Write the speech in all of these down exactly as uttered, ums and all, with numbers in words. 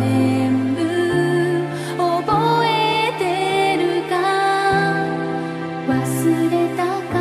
全部覚えてるか忘れたか。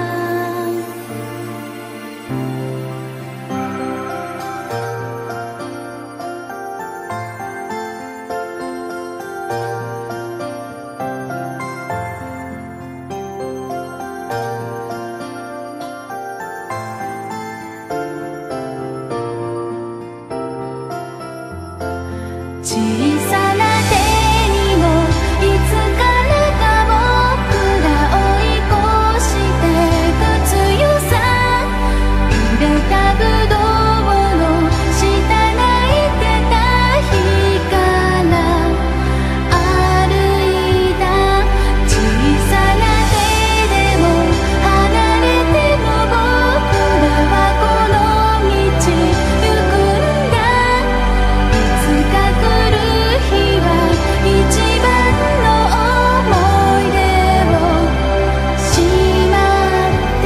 小さな手にもいつからか僕ら追い越してく強さ。濡れたぶどうの下泣いてた日から歩いた。小さな手でも離れても僕らはこの道行くんだ。いつか来る日は一番の思い出をしまって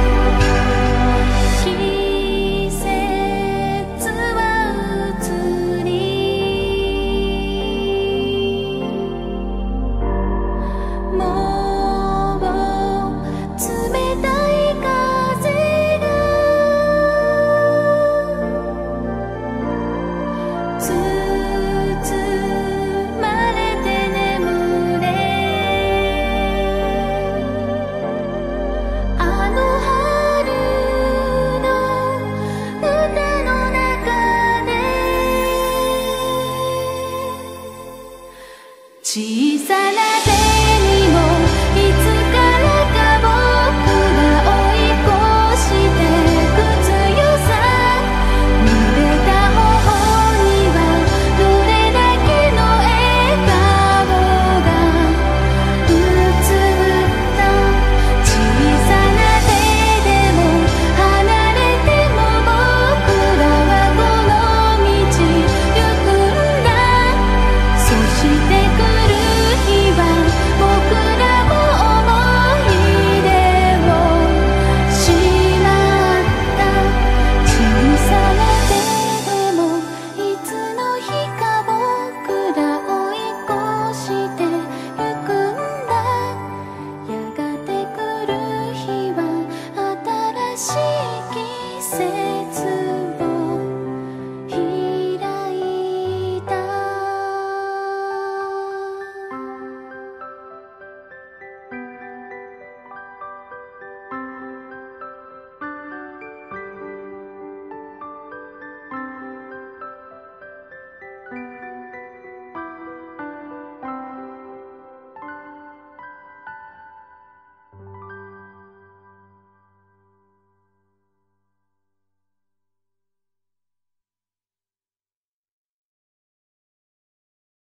季節は移りもう冷たい風がつ包まれて眠れ。あの春の歌の中で小さな手